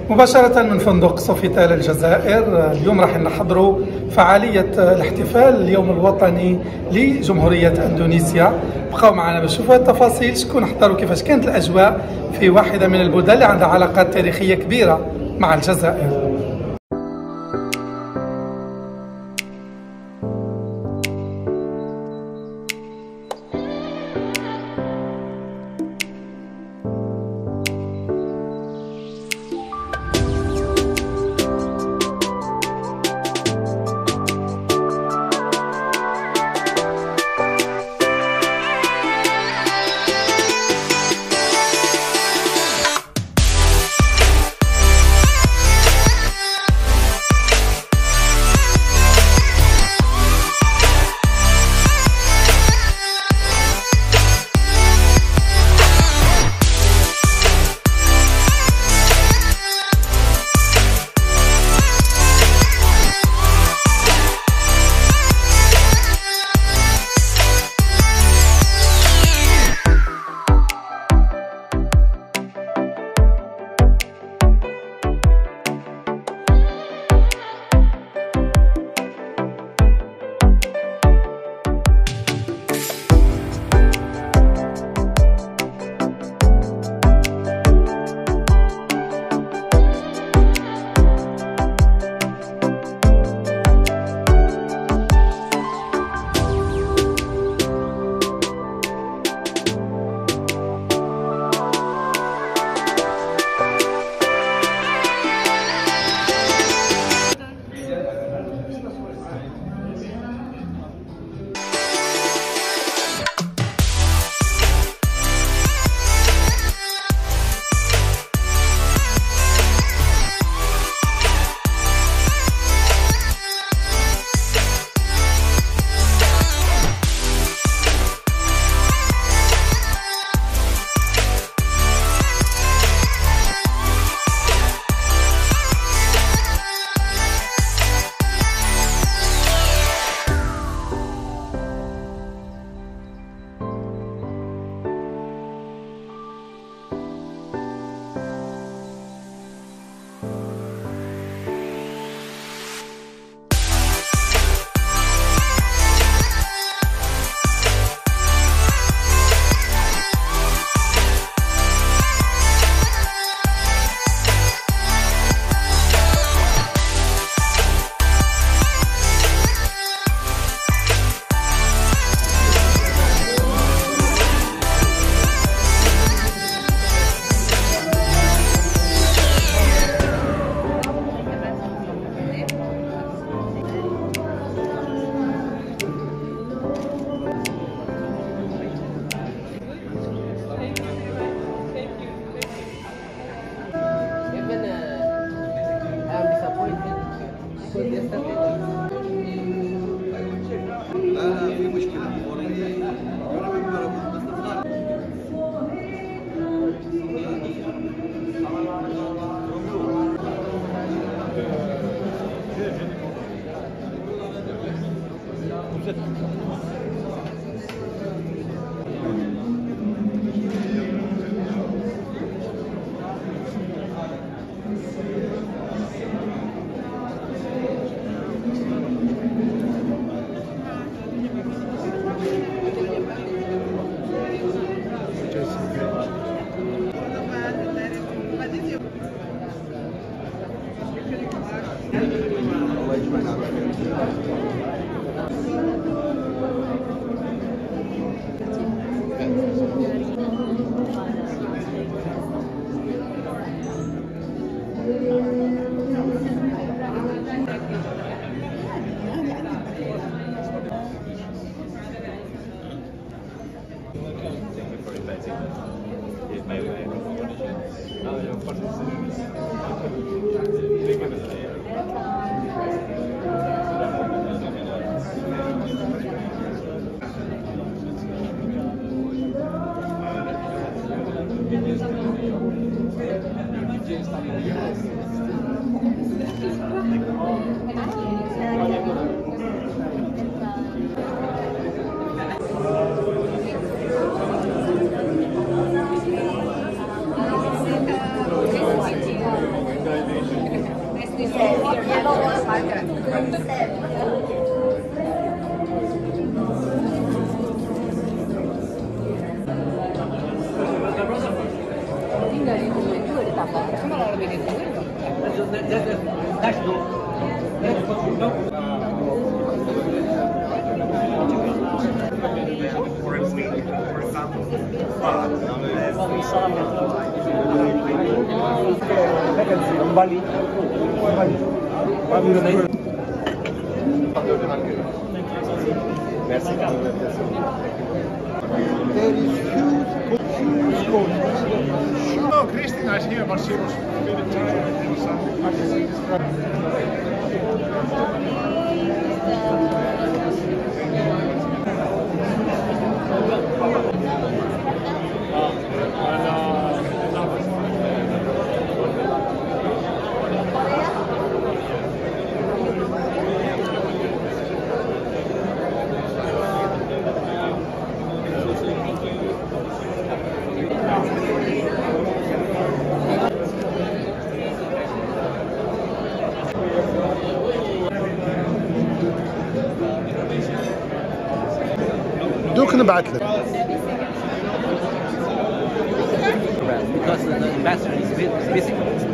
مباشرة من فندق سوفيتال الجزائر. اليوم راح نحضروا فعالية الاحتفال اليوم الوطني لجمهورية اندونيسيا. بقاو معنا باش نشوفوا التفاصيل، شكون حضروا، كيفاش كانت الاجواء في واحدة من البلدان اللي عندها علاقات تاريخية كبيرة مع الجزائر. No, Christina is here, but she was really tired or something. I can see this دوك نبعث لك. Because the ambassador is busy.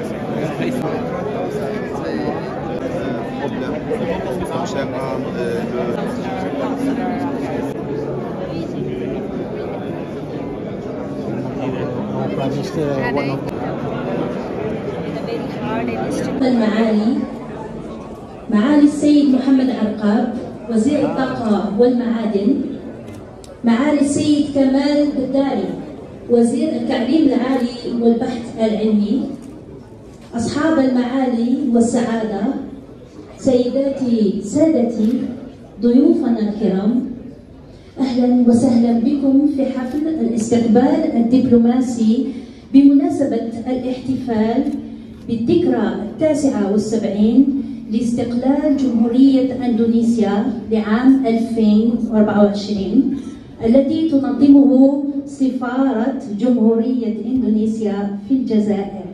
معالي السيد محمد عرقاب وزير الطاقة والمعادن، معالي السيد كمال بداري وزير التعليم العالي والبحث العلمي، أصحاب المعالي والسعادة، سيداتي سادتي، ضيوفنا الكرام، أهلا وسهلا بكم في حفل الاستقبال الدبلوماسي بمناسبة الاحتفال بالذكرى 79 لاستقلال جمهورية أندونيسيا لعام 2024 الذي تنظمه سفارة جمهورية إندونيسيا في الجزائر.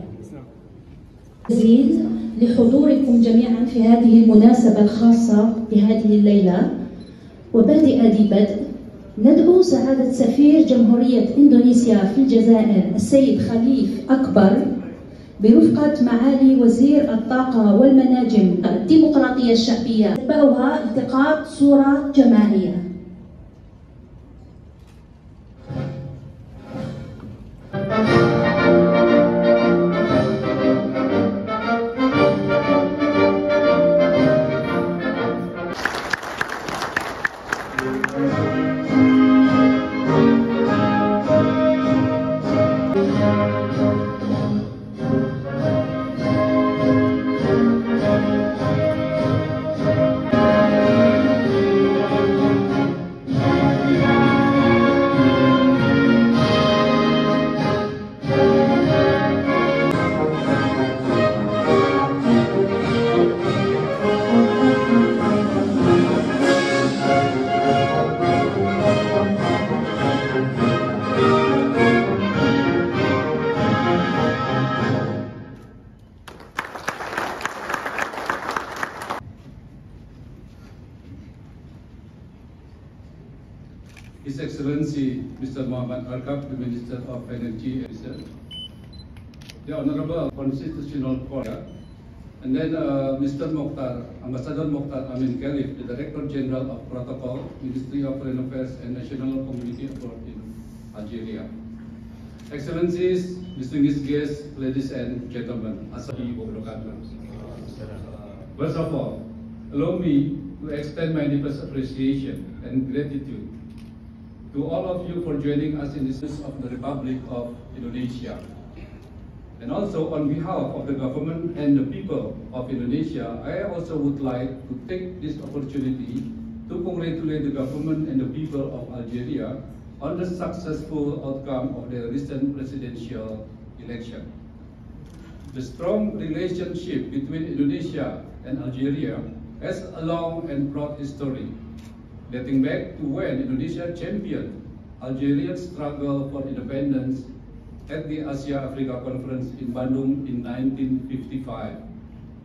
جزيل لحضوركم جميعا في هذه المناسبة الخاصة بهذه الليلة. وبادئ ذي بدء ندعو سعادة سفير جمهورية إندونيسيا في الجزائر السيد خليف أكبر برفقة معالي وزير الطاقة والمناجم الديمقراطية الشعبية تتبعها التقاط صورة جماعية. His Excellency Mr. Muhammad Arqab, the Minister of Energy and Research, the Honorable Constitutional Court, and then Mr. Mokhtar, Ambassador Mokhtar Amin Khalif, the Director General of Protocol, Ministry of Foreign Affairs and National Community Affairs in Algeria. Excellencies, distinguished guests, ladies and gentlemen, Assalamu alaikum. First of all, allow me to extend my deepest appreciation and gratitude to all of you for joining us in this of the Republic of Indonesia. And also on behalf of the government and the people of Indonesia, I also would like to take this opportunity to congratulate the government and the people of Algeria on the successful outcome of the recent presidential election. The strong relationship between Indonesia and Algeria has a long and proud history, dating back to when Indonesia championed Algeria's struggle for independence at the Asia-Africa Conference in Bandung in 1955.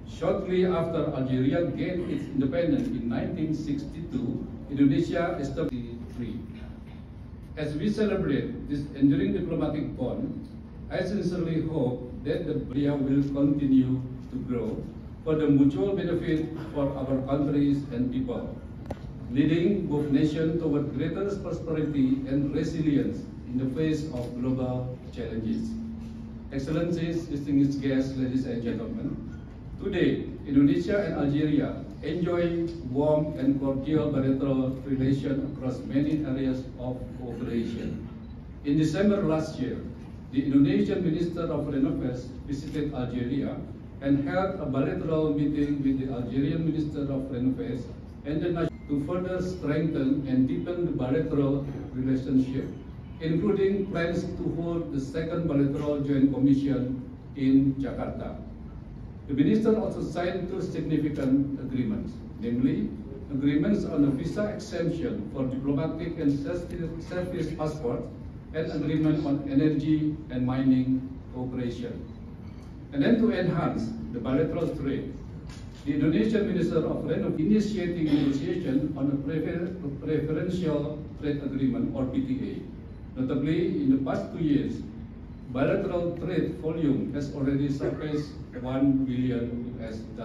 Shortly after Algeria gained its independence in 1962, Indonesia established free. As we celebrate this enduring diplomatic bond, I sincerely hope that the area will continue to grow for the mutual benefit for our countries and people, leading both nations toward greater prosperity and resilience in the face of global challenges. Excellencies, distinguished guests, ladies and gentlemen, today, Indonesia and Algeria enjoy warm and cordial bilateral relations across many areas of cooperation. In December last year, the Indonesian Minister of Foreign Affairs visited Algeria and held a bilateral meeting with the Algerian Minister of Foreign Affairs and the nation to further strengthen and deepen the bilateral relationship, including plans to hold the second bilateral joint commission in Jakarta. The minister also signed two significant agreements, namely agreements on a visa exemption for diplomatic and service passports and agreement on energy and mining cooperation. And then to enhance the bilateral trade, the Indonesian Minister of Foreign Affairs initiating negotiation on a preferential trade agreement or PTA. Notably, in the past 2 years, bilateral trade volume has already surpassed $1 billion.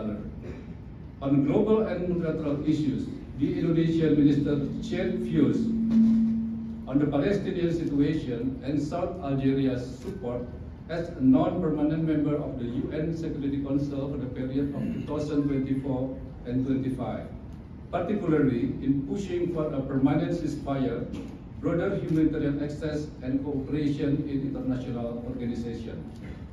On global and multilateral issues, the Indonesian minister shared views on the Palestinian situation and South Algeria's support as a non-permanent member of the UN Security Council for the period of 2024 and 25, particularly in pushing for a permanent ceasefire, broader humanitarian access and cooperation in international organizations.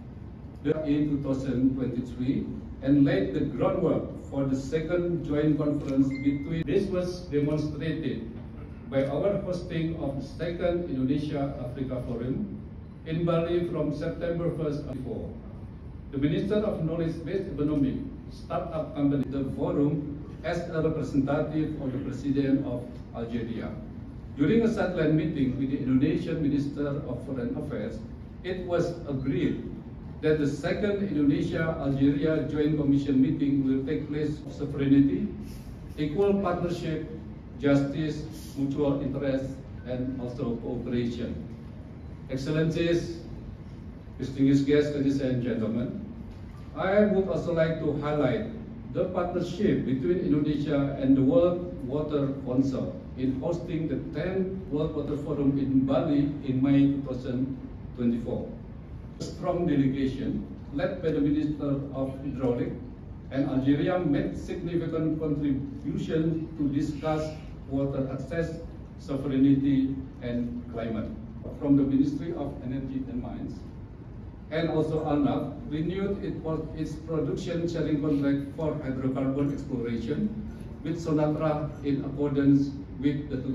In 2023 and laid the groundwork for the second joint conference between. This was demonstrated by our hosting of the second Indonesia-Africa Forum in Bali from September 1st to 4. The Minister of Knowledge-Based Economic Startup Company, the forum as a representative of the President of Algeria. During a satellite meeting with the Indonesian Minister of Foreign Affairs, it was agreed that the second Indonesia-Algeria Joint Commission meeting will take place of sovereignty, equal partnership, justice, mutual interest, and also cooperation. Excellencies, distinguished guests, ladies and gentlemen, I would also like to highlight the partnership between Indonesia and the World Water Council in hosting the 10th World Water Forum in Bali in May 2024. A strong delegation led by the Minister of Hydraulic and Algeria made significant contributions to discuss water access, sovereignty, and climate. From the Ministry of Energy and Mines, and also ALNAF renewed its production sharing contract for hydrocarbon exploration with Sonatra in accordance with the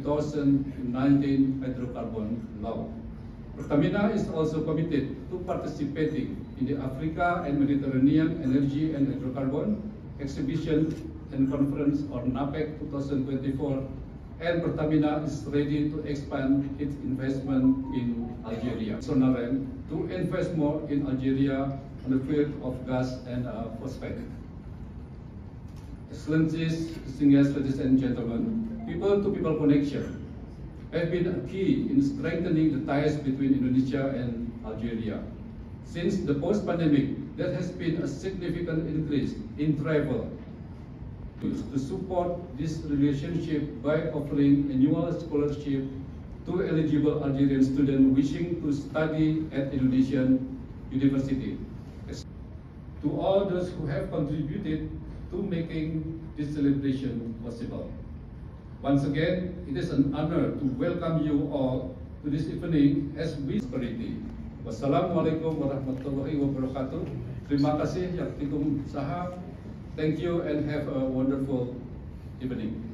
2019 hydrocarbon law. Pertamina is also committed to participating in the Africa and Mediterranean Energy and Hydrocarbon Exhibition and Conference or NAPEC 2024, and Pertamina is ready to expand its investment in Algeria. Sonaren to invest more in Algeria on the field of gas and phosphate. Excellencies, distinguished ladies and gentlemen, people-to-people connection have been a key in strengthening the ties between Indonesia and Algeria. Since the post-pandemic, there has been a significant increase in travel to support this relationship by offering annual scholarship to eligible Algerian students wishing to study at Indonesian university. To all those who have contributed to making this celebration possible. Once again, it is an honor to welcome you all to this evening as we prosperity. Wassalamualaikum warahmatullahi wabarakatuh. Terima kasih, Yaktikum Sahab. Thank you and have a wonderful evening.